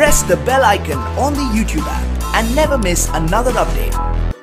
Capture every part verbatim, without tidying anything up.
press the bell icon on the YouTube app and never miss another update.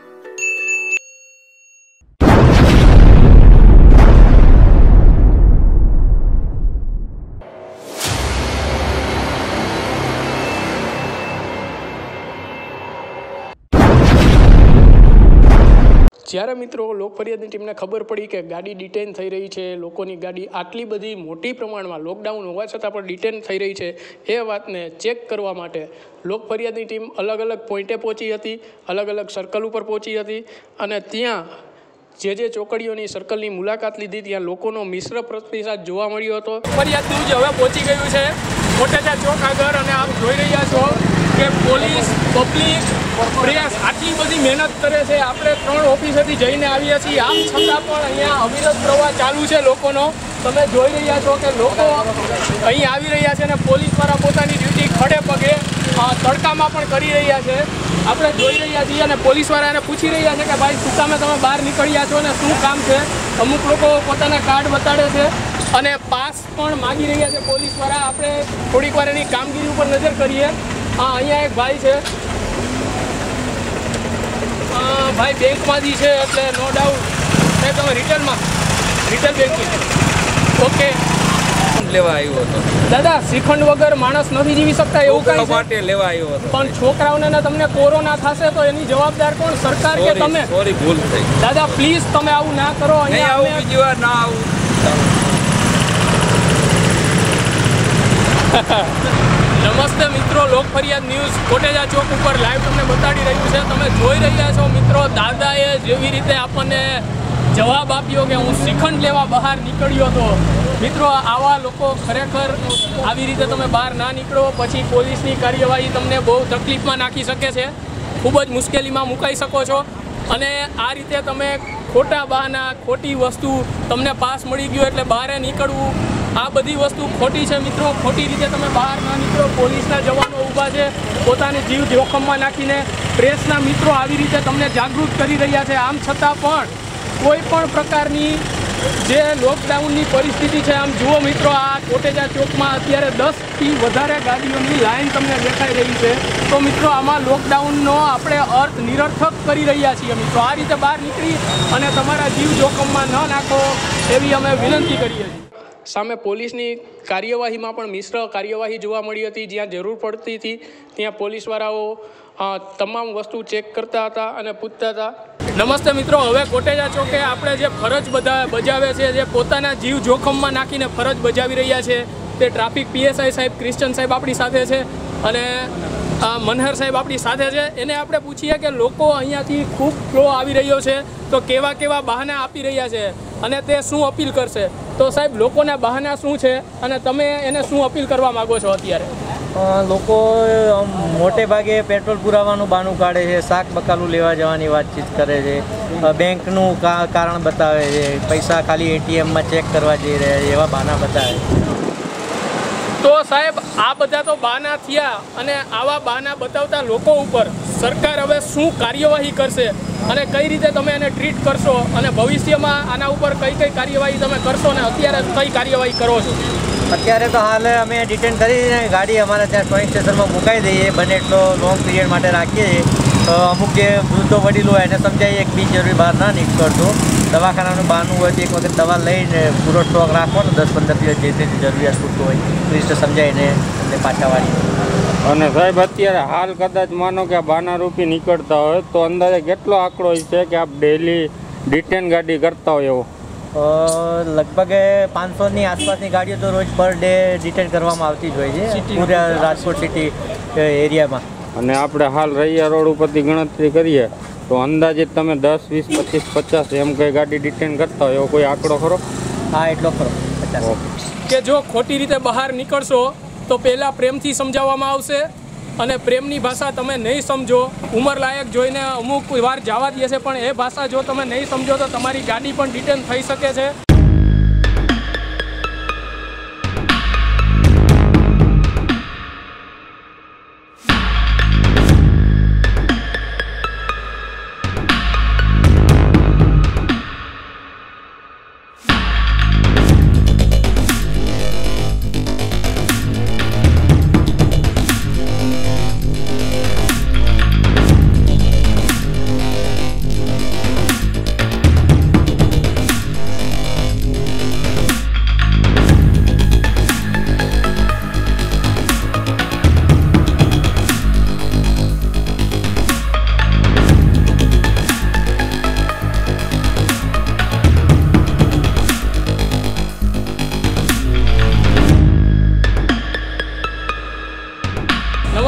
જ્યારે મિત્રો લોક ફરિયાદની ટીમને ખબર પડી કે ગાડી ડિટેન થઈ રહી છે, લોકોની ગાડી આટલી બધી મોટી પ્રમાણમાં લોકડાઉન હોવા છતાં પણ ડિટેન થઈ રહી છે, એ વાતને ચેક કરવા માટે લોક ફરિયાદની ટીમ અલગ અલગ પોઈન્ટે પહોંચી હતી, અલગ અલગ સર્કલ ઉપર પહોંચી હતી અને ત્યાં જે જે ચોકડીઓની સર્કલની મુલાકાત લીધી ત્યાં લોકોનો મિશ્ર પ્રતિસાદ જોવા મળ્યો હતો. ફરિયાદનું જ હવે પહોંચી ગયું છે કોટેચા ચોક આગળ અને આપ જોઈ રહ્યા છો કે પોલીસ, પબ્લિક, પ્રેસ આટલી બધી મહેનત કરે છે. આપણે ત્રણ ઓફિસેથી જઈને આવીએ છીએ, આમ છતાં પણ અહીંયા અવિરત પ્રવાહ ચાલુ છે લોકોનો. તમે જોઈ રહ્યા છો કે લોકો અહીં આવી રહ્યા છે અને પોલીસવાળા પોતાની ડ્યુટી ખડે પગે તડકામાં પણ કરી રહ્યા છે. આપણે જોઈ રહ્યા છીએ અને પોલીસવાળા એને પૂછી રહ્યા છે કે ભાઈ શું કામે તમે બહાર નીકળ્યા છો અને શું કામ છે. અમુક લોકો પોતાના કાર્ડ બતાડે છે અને પાસ પણ માગી રહ્યા છે પોલીસવાળા. આપણે થોડીક વાર એની કામગીરી ઉપર નજર કરીએ. હા, અહીંયા એક ભાઈ છે, ભાઈ બેંકમાંથી છે એટલે નો ડાઉટ સાહેબ તમે રિટેલમાં રિટેલ બેંકિંગ ઓકે લેવા આવ્યો હતો. દાદા, શ્રીખંડ વગર માણસ નથી જીવી શકતા એવું કઈ માટે લેવા આવ્યો હતો. પણ છોકરાઓને તમને કોરોના થશે તો એની જવાબદાર કોણ, સરકાર કે તમે? સોરી, ભૂલ થઈ. દાદા પ્લીઝ તમે આવું ના કરો. નહીં આવું, બીજી વાર ના આવું. નમસ્તે મિત્રો, લોક ફરિયાદ ન્યૂઝ કોટેચા ચોક ઉપર લાઈવ તમને બતાડી રહ્યું છે. તમે જોઈ રહ્યા છો મિત્રો, દાદાએ જેવી રીતે આપણને જવાબ આપ્યો કે હું શ્રીખંડ લેવા બહાર નીકળ્યો હતો. મિત્રો, આવા લોકો ખરેખર આવી રીતે તમે બહાર ના નીકળો પછી પોલીસની કાર્યવાહી તમને બહુ તકલીફમાં નાખી શકે છે, ખૂબ જ મુશ્કેલીમાં મુકાઈ શકો છો. અને આ રીતે તમે ખોટા બહાના, ખોટી વસ્તુ, તમને પાસ મળી ગયો એટલે બહાર નીકળવું, આ બધી વસ્તુ ખોટી છે મિત્રો. ખોટી રીતે તમે બહાર ના નીકળો. પોલીસના જવાનો ઊભા છે પોતાની જીવ જોખમમાં નાખીને. પ્રેસના મિત્રો આવી રીતે તમને જાગૃત કરી રહ્યા છે. આમ છતાં પણ કોઈ પણ પ્રકારની જે લોકડાઉનની પરિસ્થિતિ છે, આમ જુઓ મિત્રો, આ કોટેચા ચોકમાં અત્યારે દસથી વધારે ગાડીઓની લાઈન તમને દેખાઈ રહી છે. તો મિત્રો, આમાં લોકડાઉનનો આપણે અર્થ નિરર્થક કરી રહ્યા છીએ મિત્રો. આ રીતે બહાર નીકળી અને તમારા જીવ જોખમમાં ન નાખો એવી અમે વિનંતી કરીએ છીએ. સામે પોલીસની કાર્યવાહીમાં પણ મિશ્ર કાર્યવાહી જોવા મળી હતી. જ્યાં જરૂર પડતી હતી ત્યાં પોલીસવાળાઓ તમામ વસ્તુ ચેક કરતા હતા અને પૂછતા હતા. નમસ્તે મિત્રો, હવે કોટેચા ચોકે આપણે જે ફરજ બધા બજાવે છે, જે પોતાના જીવ જોખમમાં નાખીને ફરજ બજાવી રહ્યા છે, તે ટ્રાફિક પીએસઆઈ સાહેબ ક્રિશ્ચન સાહેબ આપણી સાથે છે અને મનહર સાહેબ આપણી સાથે છે. એને આપણે પૂછીએ કે લોકો અહીંયાથી ખૂબ ફ્લો આવી રહ્યો છે તો કેવા કેવા બહાના આપી રહ્યા છે અને તે શું અપીલ કરશે. તો સાહેબ, લોકોના બહાના શું છે અને તમે એને શું અપીલ કરવા માગો છો અત્યારે? લોકો મોટે ભાગે પેટ્રોલ પુરાવાનું બહાનું કાઢે છે, શાક બકાલું લેવા જવાની વાતચીત કરે છે, બેંકનું કારણ બતાવે છે, પૈસા ખાલી એટીએમમાં ચેક કરવા જઈ રહ્યા છે, એવા બહાના બતાવે છે. તો સાહેબ, આ બધા તો બહાના થયા અને આવા બહાના બતાવતા લોકો ઉપર સરકાર હવે શું કાર્યવાહી કરશે અને કઈ રીતે તમે એને ટ્રીટ કરશો અને ભવિષ્યમાં આના ઉપર કઈ કઈ કાર્યવાહી તમે કરશો અને અત્યારે કઈ કાર્યવાહી કરો છો? અત્યારે તો હાલ અમે ડિટેન કરીને ગાડી અમારે ત્યાં સ્ટોરિંગ સ્ટેશનમાં મુકાઈ દઈએ, બને એટલો લોંગ પીરિયડ માટે રાખીએ છીએ. અમુક જે વૃદ્ધો વડીલો હોય એને સમજાવીએ કે બિનજરૂરી બહાર ના નીકળતો. દવાખાનાનું બહારનું હોય તો એક વખત દવા લઈને પૂરો સ્ટોક રાખવાનો, દસ પંદર દિવસ જે તે જરૂરિયાત પૂરતું હોય એ રીતે સમજાવીને એટલે પાછા વાળી. અને સાહેબ, અત્યારે હાલ કદાચ માનો કે બાના રૂપી નીકળતા હોય તો અંદાજે કેટલો આંકડો છે કે આપ ડેલી ડિટેન ગાડી કરતા હોય એવો? લગભગ પાંચસોની આસપાસની ગાડીઓ તો રોજ પર ડે ડિટેન કરવામાં આવતી જ હોય છે પૂરા રાજકોટ સિટી એરિયામાં. અને આપણે હાલ રૈયા રોડ ઉપરથી ગણતરી કરીએ તો અંદાજિત તમે દસ વીસ પચીસ પચાસ એમ કઈ ગાડી ડિટેન કરતા હોય એવો કોઈ આંકડો ખરો? હા, એટલો ખરો, પચાસ. કે જો ખોટી રીતે બહાર નીકળશો તો પહેલાં પ્રેમથી સમજાવવામાં આવશે અને પ્રેમની ભાષા તમે નહીં સમજો, ઉંમરલાયક જોઈને અમુક વાર જવા દે છે, પણ એ ભાષા જો તમે નહીં સમજો તો તમારી ગાડી પણ ડિટેન થઈ શકે છે.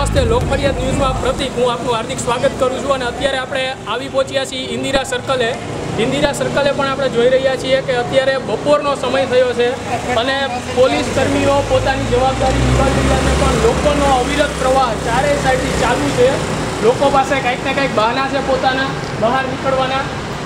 નમસ્તે, લોકફરિયાદ ન્યૂઝમાં પ્રતિક, હું આપનું હાર્દિક સ્વાગત કરું છું. અને અત્યારે આપણે આવી પહોંચ્યા છીએ ઇન્દિરા સર્કલે. ઇન્દિરા સર્કલે પણ આપણે જોઈ રહ્યા છીએ કે અત્યારે બપોરનો સમય થયો છે અને પોલીસ કર્મીઓ પોતાની જવાબદારી નિભાવી રહ્યા છે, પણ લોકોનો અવિરત પ્રવાહ ચારેય સાઈડથી ચાલુ છે. લોકો પાસે કંઈક ને કંઈક બહાના છે પોતાના બહાર નીકળવાના.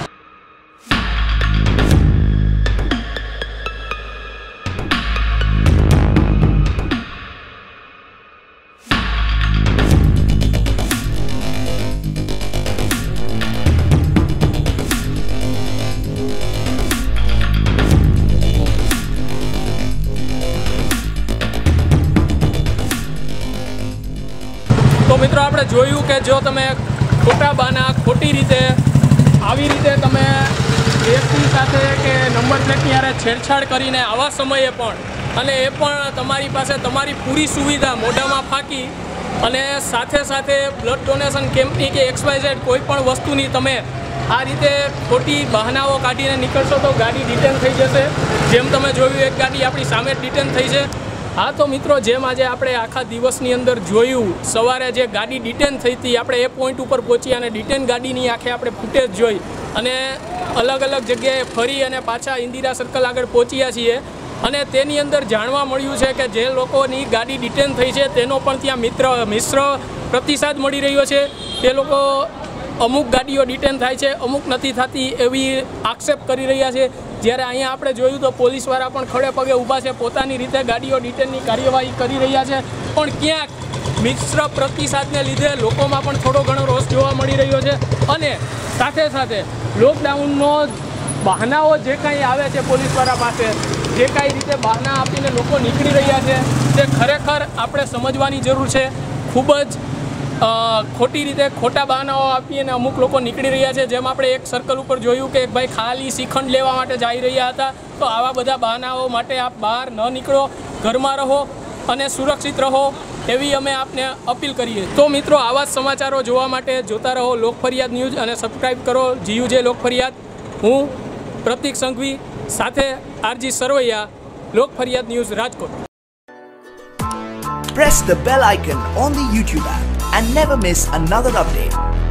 તો મિત્રો આપણે જોયું કે જો તમે ખોટા બહાના ખોટી રીતે આવી રીતે તમે વ્યક્તિ સાથે કે નંબર પ્લેટની હારે છેડછાડ કરીને આવા સમયે પણ અને એ પણ તમારી પાસે તમારી પૂરી સુવિધા મોઢામાં ફાંકી અને સાથે સાથે બ્લડ ડોનેશન કેમ્પની કે એક્સ વાય ઝેડ કોઈ પણ વસ્તુની તમે આ રીતે ખોટી બહાનાઓ કાઢીને નીકળશો તો ગાડી ડિટેન થઈ જશે. જેમ તમે જોયું એક ગાડી આપણી સામે જ ડિટેન થઈ છે. હા તો મિત્રો, જેમ આજે આપણે આખા દિવસની અંદર જોયું, સવારે જે ગાડી ડિટેન થઈ હતી આપણે એ પોઈન્ટ ઉપર પહોંચી અને ડિટેન ગાડીની આંખે આપણે ફૂટેજ જોઈ અને અલગ અલગ જગ્યાએ ફરી અને પાછા ઇન્દિરા સર્કલ આગળ પહોંચ્યા છીએ. અને તેની અંદર જાણવા મળ્યું છે કે જે લોકોની ગાડી ડિટેન થઈ છે તેનો પણ ત્યાં મિત્ર મિશ્ર પ્રતિસાદ મળી રહ્યો છે. તે લોકો અમુક ગાડીઓ ડિટેન થાય છે, અમુક નથી થતી એવી આક્ષેપ કરી રહ્યા છે. જ્યારે અહીંયા આપણે જોયું તો પોલીસવાળા પણ ખડે પગે ઊભા છે, પોતાની રીતે ગાડીઓ ડિટેનની કાર્યવાહી કરી રહ્યા છે. પણ ક્યાંક મિશ્ર પ્રતિસાદને લીધે લોકોમાં પણ થોડો ઘણો રોષ જોવા મળી રહ્યો છે. અને સાથે સાથે લોકડાઉનનો બહાનાઓ જે કાંઈ આવે છે પોલીસવાળા પાસે, જે કાંઈ રીતે બહાના આપીને લોકો નીકળી રહ્યા છે તે ખરેખર આપણે સમજવાની જરૂર છે. ખૂબ જ ખોટી રીતે ખોટા બહાનાઓ આપી અને અમુક લોકો નીકળી રહ્યા છે. જેમ આપણે એક સર્કલ ઉપર જોયું કે એક ભાઈ ખાલી શ્રીખંડ લેવા માટે જઈ રહ્યા હતા. તો આવા બધા બહાનાઓ માટે આપ બહાર ન નીકળો, ઘરમાં રહો અને સુરક્ષિત રહો એવી અમે આપને અપીલ કરીએ. તો મિત્રો, આવા જ સમાચારો જોવા માટે જોતા રહો લોકફરિયાદ ન્યૂઝ અને સબસ્ક્રાઈબ કરો જીયુજે લોકફરિયાદ. હું પ્રતિક સંઘવી સાથે R G Saravaiya, Lokfariyad news, Rajkot. Press the bell icon on the YouTube app and never miss another update.